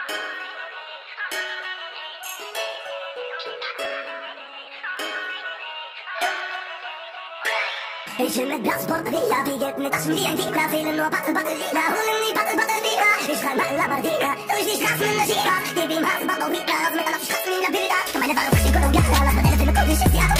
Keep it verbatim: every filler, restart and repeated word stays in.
Ich will mit Blattsportlia, wie Geld mit Taschen wie ein Diebler, fehlen nur Battle, Batterina, holen die Battle, Batterina. Ich schreib mal Labardina, durch die Straßen in der Gira, gib ihm Hasen, Babo, Rita, raus mit auf die Straßen in der Bilder. Ich kann meine Ware, ich bin Kolumbianer, lass mit Elefant, mit Kultisch, ist die